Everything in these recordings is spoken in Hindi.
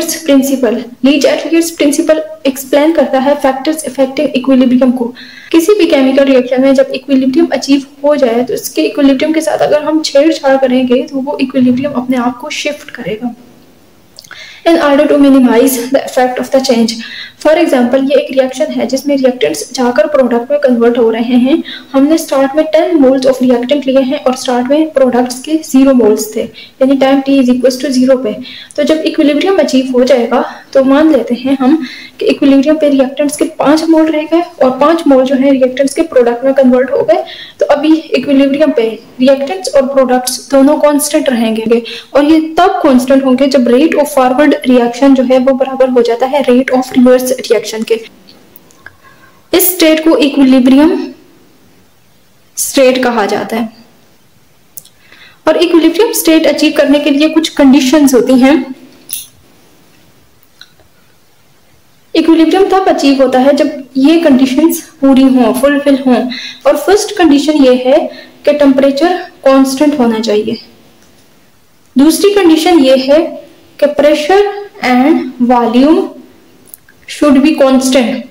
एटलीयर्स principle. Le Chatelier's principle explain करता है फैक्टर्स अफेक्टिंग इक्विलिब्रियम को। किसी भी केमिकल रिएक्शन में जब इक्विलिब्रियम अचीव हो जाए तो इसके इक्विलिब्रियम के साथ अगर हम छेड़छाड़ करेंगे तो वो इक्विलिब्रियम अपने आप को शिफ्ट करेगा in order to minimize the effect of the change. For example ये एक रिएक्शन है जिसमें रिएक्टेंट्स जाकर प्रोडक्ट में कन्वर्ट हो रहे हैं। हमने स्टार्ट में 10 मोल्स ऑफ रिएक्टेंट लिए हैं और स्टार्ट में प्रोडक्ट्स के 0 मोल्स थे, यानी time t is equal to 0 पे। तो जब इक्विलिब्रियम अचीव हो जाएगा तो मान लेते हैं हम कि इक्विलिब्रियम पे रिएक्टेंट्स के 5 मोल रह गए और 5 मोल जो है रिएक्टेंट्स के प्रोडक्ट में कन्वर्ट हो गए। तो अभी इक्विलिब्रियम पे रिएक्टेंट्स और प्रोडक्ट्स दोनों कांस्टेंट रहेंगे और ये तब कांस्टेंट होंगे जब रेट ऑफ फॉरवर्ड रिएक्शन जो है वो बराबर हो जाता है रेट ऑफ रिवर्स रिएक्शन के। इस स्टेट को इक्विलिब्रियम स्टेट कहा जाता है। और इक्विलिब्रियम स्टेट अचीव करने के लिए कुछ कंडीशंस होती हैं। इक्विलिब्रियम तब अचीव होता है जब ये कंडीशंस पूरी हों, फुलफिल हों। और फर्स्ट कंडीशन ये है कि टेम्परेचर कांस्टेंट होना चाहिए। दूसरी कंडीशन ये है कि pressure and volume should be constant.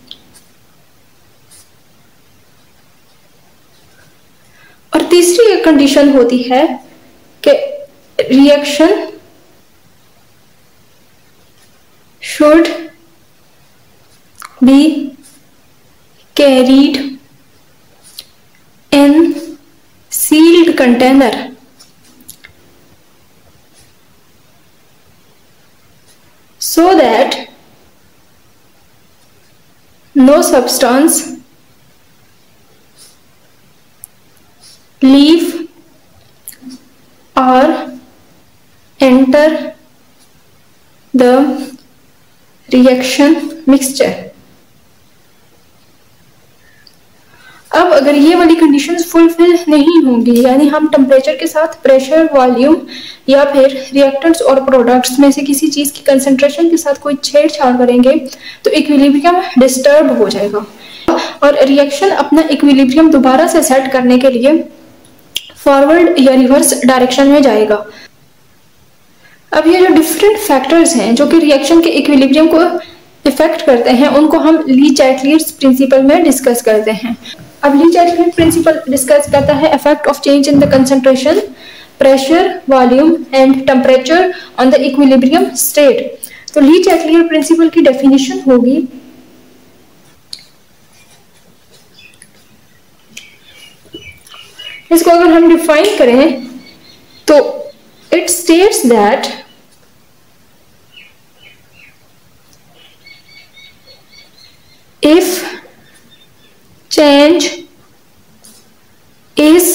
और तीसरी एक कंडीशन होती है कि reaction should be carried in sealed container so that no substance leave or enter the reaction mixture। अब अगर ये वाली कंडीशंस फुलफिल नहीं होंगी, यानी हम टेम्परेचर के साथ प्रेशर, वॉल्यूम या फिर रिएक्टेंट्स और प्रोडक्ट्स में से किसी चीज की कंसंट्रेशन के साथ कोई छेड़छाड़ करेंगे तो इक्विलिब्रियम डिस्टर्ब हो जाएगा और रिएक्शन अपना इक्विलिब्रियम दोबारा से सेट करने के लिए फॉरवर्ड या रिवर्स डायरेक्शन में जाएगा। अब ये जो डिफरेंट फैक्टर्स हैं जो कि रिएक्शन के इक्विलिब्रियम को इफेक्ट करते हैं उनको हम लीच-एटलीयर्स प्रिंसिपल में डिस्कस करते हैं। अब लीच-एटलीयर्स प्रिंसिपल डिस्कस करता है effect of change in the concentration, pressure, volume and temperature on the equilibrium state. तो लीच-एटलीयर प्रिंसिपल की डेफिनेशन होगी इसको अगर हम डिफाइन करें तो it states that if change is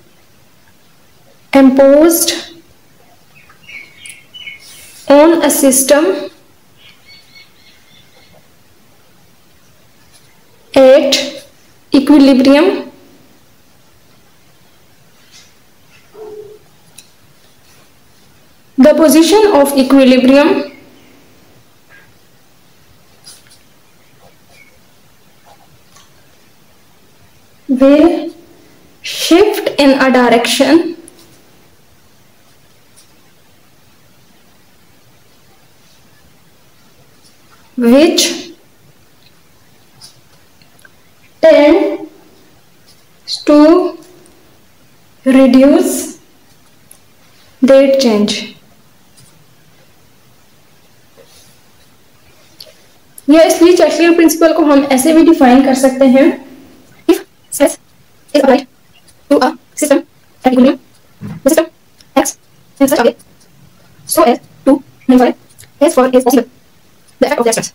imposed on a system at equilibrium, the position of equilibrium will shift in a direction which tends to reduce that change। या इस लीच-एटलीयर प्रिंसिपल को हम ऐसे भी डिफाइन कर सकते हैं stress is applied to a system at equilibrium, the system acts in such a way so as to minimize as far as possible the effect of that stress.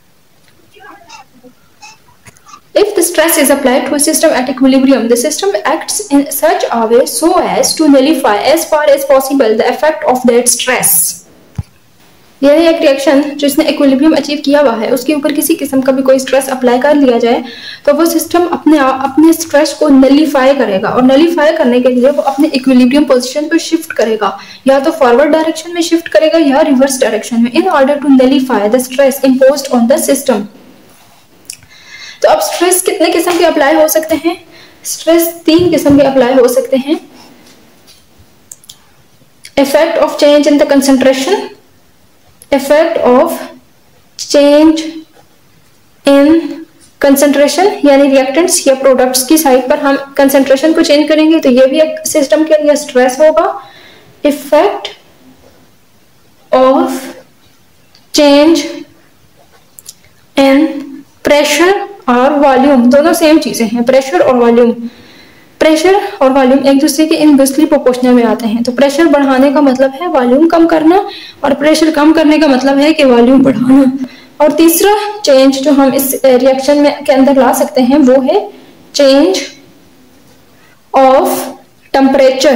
If the stress is applied to a system at equilibrium, the system acts in such a way so as to nullify as far as possible the effect of that stress। यानी एक रिएक्शन जिसने इक्विलिब्रियम अचीव किया हुआ है उसके ऊपर किसी किस्म का भी कोई स्ट्रेस अप्लाई कर लिया जाए तो वो सिस्टम अपने स्ट्रेस को नलीफाई करेगा और नलीफाई करने के लिए वो अपने इक्विलिब्रियम पोजीशन पर शिफ्ट करेगा, या तो फॉरवर्ड डायरेक्शन में शिफ्ट करेगा या रिवर्स डायरेक्शन में, in order to nullify the stress imposed on the system. तो अब स्ट्रेस कितने किस्म के अप्लाई हो सकते हैं? स्ट्रेस 3 किस्म के अप्लाई हो सकते हैं। Effect of change in the concentration, effect of change in concentration, यानी रिएक्टेंट्स या प्रोडक्ट्स की साइड पर हम कंसंट्रेशन को चेंज करेंगे तो ये भी एक सिस्टम के लिए स्ट्रेस होगा। Effect of change in pressure और वॉल्यूम, दोनों सेम चीजें हैं, प्रेशर और वॉल्यूम। प्रेशर और वॉल्यूम एक दूसरे के इनवर्सली प्रोपोर्शनल में आते हैं। तो प्रेशर बढ़ाने का मतलब है वॉल्यूम कम करना, और प्रेशर कम करने का मतलब है कि वॉल्यूम बढ़ाना। और तीसरा चेंज जो हम इस रिएक्शन में के अंदर ला सकते हैं वो है चेंज ऑफ टेम्परेचर।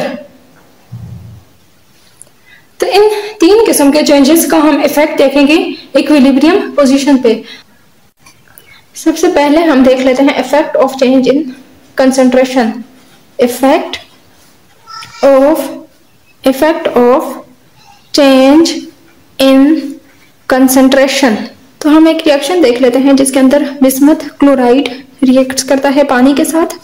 तो इन तीन किस्म के चेंजेस का हम इफेक्ट देखेंगे इक्विलिब्रियम पोजीशन पे। सबसे पहले हम देख लेते हैं effect of change in concentration. Effect of change in concentration. तो हम एक रिएक्शन देख लेते हैं जिसके अंदर बिस्मथ क्लोराइड रिएक्ट करता है पानी के साथ,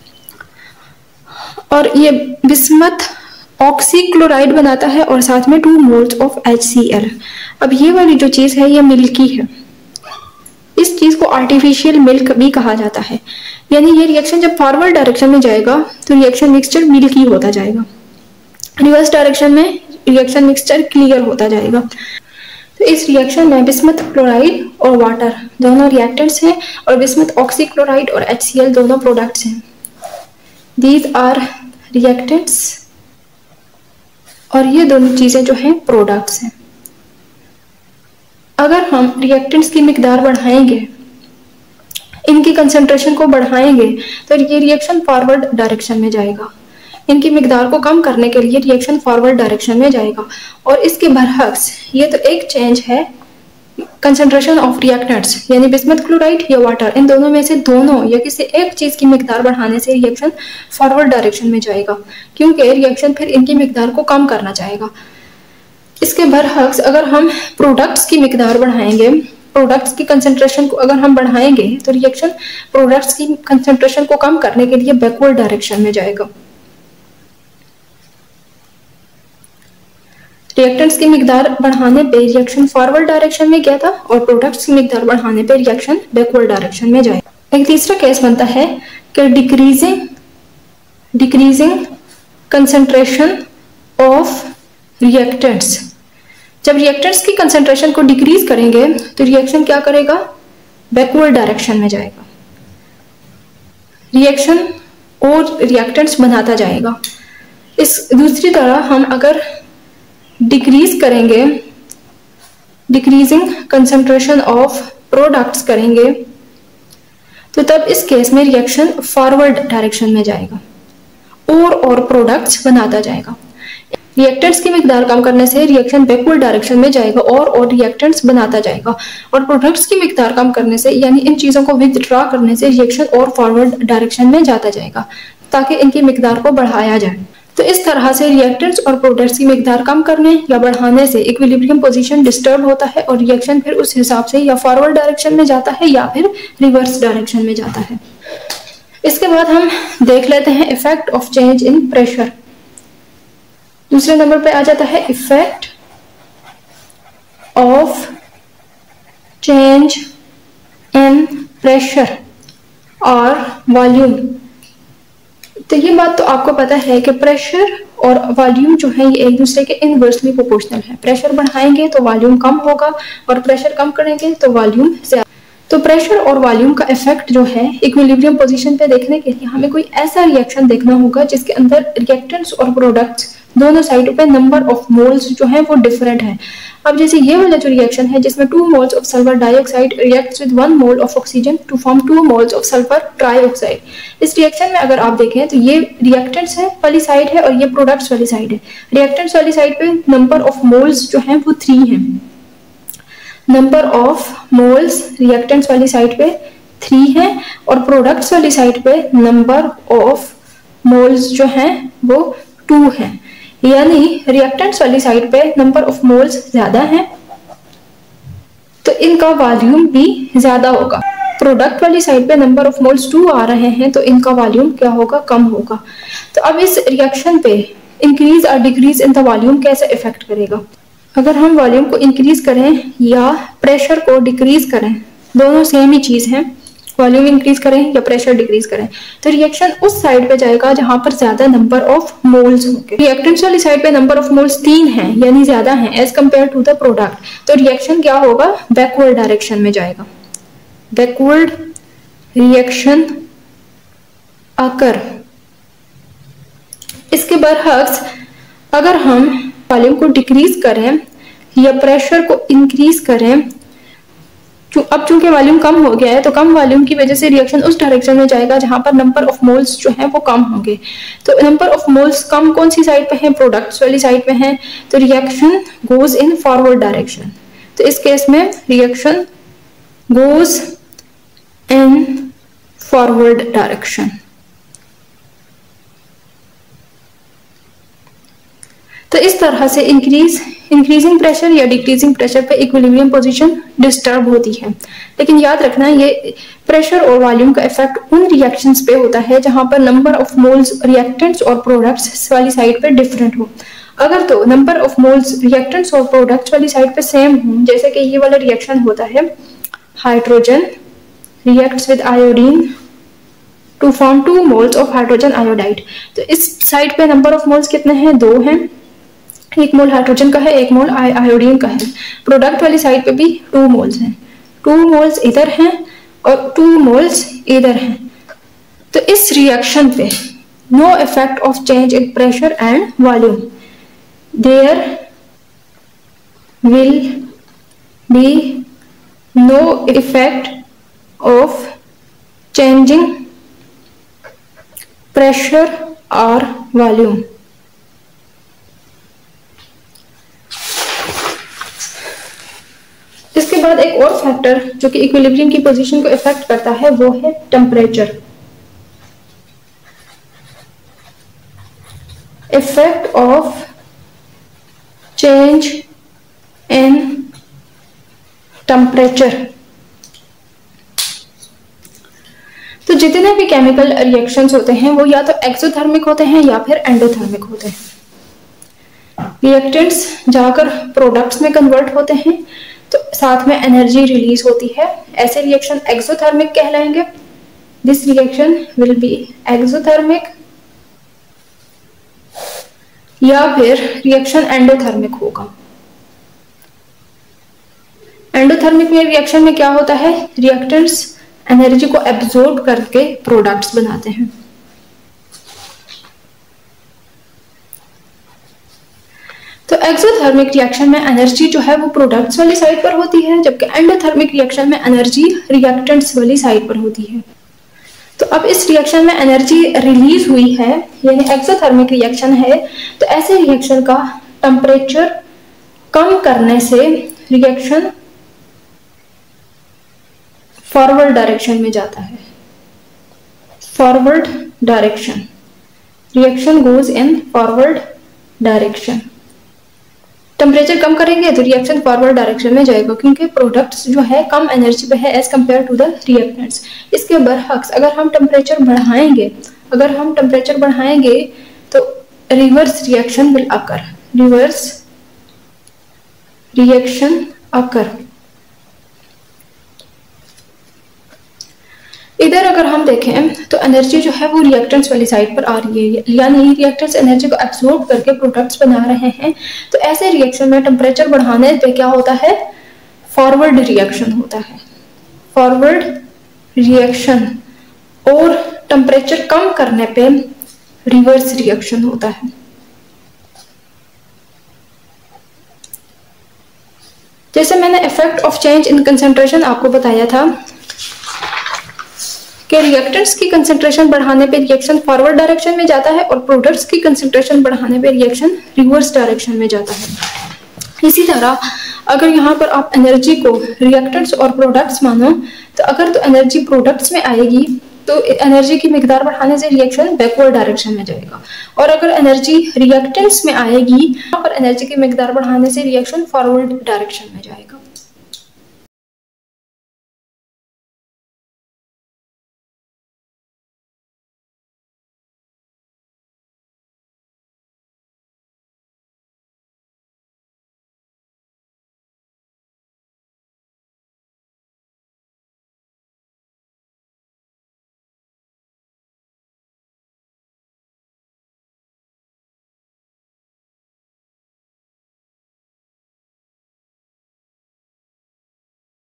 और ये बिस्मथ ऑक्सीक्लोराइड बनाता है और साथ में 2 मोल्स ऑफ HCl। अब ये वाली जो चीज है ये मिल्की है, इस चीज को आर्टिफिशियल मिल्क भी कहा जाता है। यानी ये रिएक्शन जब फॉरवर्ड डायरेक्शन में जाएगा तो रिएक्शन मिक्सचर मिल्की होता जाएगा, रिवर्स डायरेक्शन में रिएक्शन मिक्सचर क्लियर होता जाएगा। तो इस रिएक्शन में बिस्मथ क्लोराइड और वाटर दोनों रिएक्टेंट्स हैं, और बिस्मथ ऑक्सीक्लोराइड और HCl दोनों प्रोडक्ट्स हैं। दीज आर रिएक्टेंट्स, और ये दोनों चीजें जो हैं प्रोडक्ट्स हैं। अगर हम रिएक्टेंट्स की मिकदार बढ़ाएंगे, इनकी कंसंट्रेशन को बढ़ाएंगे, तो ये रिएक्शन फॉरवर्ड डायरेक्शन में जाएगा। इनकी मिकदार को कम करने के लिए रिएक्शन फॉरवर्ड डायरेक्शन में जाएगा। और इसके बरअक्स ये तो एक चेंज है कंसंट्रेशन ऑफ रिएक्टेंट्स, यानी बिस्मथ क्लोराइड या वाटर, इन दोनों में से दोनों या किसी एक चीज की मिकदार बढ़ाने से रिएक्शन फॉरवर्ड डायरेक्शन में जाएगा, क्योंकि रिएक्शन फिर इनकी मिकदार को कम करना चाहेगा। इसके बरअक्स अगर हम प्रोडक्ट्स की मिकदार बढ़ाएंगे, प्रोडक्ट्स की कंसंट्रेशन को अगर हम बढ़ाएंगे, तो रिएक्शन प्रोडक्ट्स की कंसंट्रेशन को कम करने के लिए बैकवर्ड डायरेक्शन में जाएगा। रिएक्टेंट्स की मिकदार बढ़ाने पे रिएक्शन फॉरवर्ड डायरेक्शन में गया था, और प्रोडक्ट्स की मिकदार बढ़ाने पे रिएक्शन बैकवर्ड डायरेक्शन में जाएगा। एक तीसरा केस बनता है कि डिक्रीजिंग कंसंट्रेशन ऑफ रिएक्टेंट्स। जब रिएक्टेंट्स की कंसंट्रेशन को डिक्रीज करेंगे तो रिएक्शन क्या करेगा, बैकवर्ड डायरेक्शन में जाएगा। रिएक्शन और रिएक्टेंट्स बनाता जाएगा। इस दूसरी तरह हम अगर डिक्रीज करेंगे, डिक्रीजिंग कंसंट्रेशन ऑफ प्रोडक्ट्स करेंगे, तो तब इस केस में रिएक्शन फॉरवर्ड डायरेक्शन में जाएगा और प्रोडक्ट्स बनाता जाएगा। रिएक्टेंट्स की मिकदार कम करने से रिएक्शन बैकवर्ड डायरेक्शन में जाएगा और रिएक्टेंट्स बनाता जाएगा, और प्रोडक्ट्स की मिकदार कम करने से यानी इन चीजों को विथड्रॉ करने से रिएक्शन और फॉरवर्ड डायरेक्शन में जाता जाएगा, ताकि इनकी मिकदार को बढ़ाया जाए। तो इस तरह से रिएक्टेंट्स और प्रोडक्ट्स की मिकदार कम करने या बढ़ाने से इक्विलिब्रियम पोजीशन डिस्टर्ब होता है, और रिएक्शन फिर उस हिसाब से या फॉरवर्ड डायरेक्शन में जाता है या फिर रिवर्स डायरेक्शन में जाता है। इसके बाद हम देख लेते हैं effect of change in pressure. दूसरे नंबर पे आ जाता है effect of change in pressure और वॉल्यूम। तो ये बात तो आपको पता है कि प्रेशर और वॉल्यूम जो है ये एक दूसरे के इनवर्सली प्रोपोर्शनल है। प्रेशर बढ़ाएंगे तो वॉल्यूम कम होगा, और प्रेशर कम करेंगे तो वॉल्यूम ज्यादा। तो प्रेशर और वॉल्यूम का इफेक्ट जो है इक्विलिब्रियम पोजीशन पे देखने के लिए हमें कोई ऐसा रिएक्शन देखना होगा जिसके अंदर रिएक्टेंट्स और प्रोडक्ट्स दोनों साइडों पे नंबर ऑफ मोल्स जो है वो डिफरेंट है। अब जैसे ये वाला जो रिएक्शन है जिसमें 2 moles of sulphur dioxide reacts with 1 mole of oxygen to form 2 moles of sulphur trioxide. इस रिएक्शन में अगर आप देखें तो ये रिएक्टेंट्स है वाली साइड है और ये प्रोडक्ट्स वाली साइड है। रिएक्टेंट्स वाली साइड पे नंबर ऑफ मोल्स जो है वो 3 है। नंबर ऑफ मोल्स रिएक्टेंट्स वाली साइड पे 3 है, और प्रोडक्ट्स वाली साइड पे नंबर ऑफ मोल्स जो है वो 2 है। यानी रिएक्टेंट्स वाली साइड पे नंबर ऑफ मोल्स ज्यादा है तो इनका वॉल्यूम भी ज्यादा होगा। प्रोडक्ट वाली साइड पे नंबर ऑफ मोल्स 2 आ रहे हैं तो इनका वॉल्यूम क्या होगा, कम होगा। तो अब इस रिएक्शन पे इंक्रीज और डिक्रीज इन द वॉल्यूम कैसे इफेक्ट करेगा। अगर हम वॉल्यूम को इंक्रीज करें या प्रेशर को डिक्रीज करें, दोनों सेम ही चीज है, वॉल्यूम इंक्रीज करें या प्रेशर डिक्रीज करें, तो रिएक्शन उस साइड पे जाएगा जहां पर ज्यादा नंबर ऑफ मोल्स होंगे। रिएक्टेंट्स वाली साइड पे नंबर ऑफ मोल्स 3 हैं यानी ज्यादा हैं as compare to the product, तो रिएक्शन क्या होगा, बैकवर्ड डायरेक्शन में जाएगा। Backward reaction occur. इसके बरअक्स अगर हम वॉल्यूम को डिक्रीज करें या प्रेशर को इंक्रीज करें, अब चूंकि वॉल्यूम कम हो गया है तो कम वॉल्यूम की वजह से रिएक्शन उस डायरेक्शन में जाएगा जहां पर नंबर ऑफ मोल्स जो है वो कम होंगे। तो नंबर ऑफ मोल्स कम कौन सी साइड पे है, प्रोडक्ट्स वाली साइड पे है, तो reaction goes in forward direction. तो इस केस में reaction goes in forward direction. तो इस तरह से इंक्रीजिंग प्रेशर या डिक्रीजिंग प्रेशर पे इक्विलिब्रियम पोजीशन डिस्टर्ब होती है। लेकिन याद रखना ये प्रेशर और वॉल्यूम का इफेक्ट उन रिएक्शंस पे होता है जहां पर नंबर ऑफ मोल्स रिएक्टेंट्स और प्रोडक्ट्स वाली साइड पे डिफरेंट हो। अगर तो नंबर ऑफ मोल्स रिएक्टेंट्स और प्रोडक्ट्स वाली साइड पे सेम हो, जैसे कि ये वाला रिएक्शन होता है, hydrogen reacts with iodine to form 2 moles of hydrogen iodide. तो इस साइड पे नंबर ऑफ मोल्स कितने हैं, 2 हैं, 1 मोल हाइड्रोजन का है, 1 मोल आयोडीन का है। प्रोडक्ट वाली साइड पे भी 2 मोल्स हैं, 2 मोल्स इधर हैं और 2 मोल्स इधर हैं। तो इस रिएक्शन पे no effect of change in pressure and volume, there will be no effect of changing pressure और वॉल्यूम। इसके बाद एक और फैक्टर जो कि इक्विलिब्रियम की पोजीशन को इफेक्ट करता है वो है temperature. Effect of change in temperature. तो जितने भी केमिकल रिएक्शंस होते हैं वो या तो एक्सोथर्मिक होते हैं या फिर एंडोथर्मिक होते हैं। रिएक्टेंट्स जाकर प्रोडक्ट्स में कन्वर्ट होते हैं तो साथ में एनर्जी रिलीज होती है, ऐसे रिएक्शन एक्सोथर्मिक कहलाएंगे। This reaction will be exothermic, या फिर रिएक्शन एंडोथर्मिक होगा। एंडोथर्मिक में रिएक्शन में क्या होता है, रिएक्टेंट्स एनर्जी को एब्जॉर्ब करके प्रोडक्ट्स बनाते हैं। तो एक्सोथर्मिक रिएक्शन में एनर्जी जो है वो प्रोडक्ट्स वाली साइड पर होती है, जबकि एंडोथर्मिक रिएक्शन में एनर्जी रिएक्टेंट्स वाली साइड पर होती है। तो अब इस रिएक्शन में एनर्जी रिलीज हुई है यानी एक्सोथर्मिक रिएक्शन है, तो ऐसे रिएक्शन का टेम्परेचर कम करने से रिएक्शन फॉरवर्ड डायरेक्शन में जाता है। Forward direction, reaction goes in forward direction. Temperature कम करेंगे तो रिएक्शन फॉरवर्ड डायरेक्शन में जाएगा क्योंकि प्रोडक्ट्स जो है कम एनर्जी पे है as compare to the reactants. इसके बरअक्स अगर हम टेम्परेचर बढ़ाएंगे तो reverse reaction will occur, reverse reaction occur. इधर अगर हम देखें तो एनर्जी जो है वो रिएक्टेंट्स वाली साइड पर आ रही है, यानी रिएक्टेंट्स एनर्जी को एब्सॉर्ब करके प्रोडक्ट्स बना रहे हैं। तो ऐसे रिएक्शन में टेम्परेचर बढ़ाने पे क्या होता है, फॉरवर्ड रिएक्शन होता है, फॉरवर्ड रिएक्शन। और टेम्परेचर कम करने पे रिवर्स रिएक्शन होता है। जैसे मैंने effect of change in concentration आपको बताया था कि रिएक्टेंट्स की कंसेंट्रेशन बढ़ाने पे रिएक्शन फॉरवर्ड डायरेक्शन में जाता है और प्रोडक्ट्स की कंसेंट्रेशन बढ़ाने पे रिएक्शन रिवर्स डायरेक्शन में जाता है। इसी तरह अगर यहाँ पर आप एनर्जी को रिएक्टेंट्स और प्रोडक्ट्स मानो तो अगर तो एनर्जी प्रोडक्ट्स में आएगी तो एनर्जी की मिकदार बढ़ाने से रिएक्शन बैकवर्ड डायरेक्शन में जाएगा, और अगर एनर्जी रिएक्टेंट्स में आएगी और एनर्जी की मिकदार बढ़ाने से रिएक्शन फॉरवर्ड डायरेक्शन में जाएगा।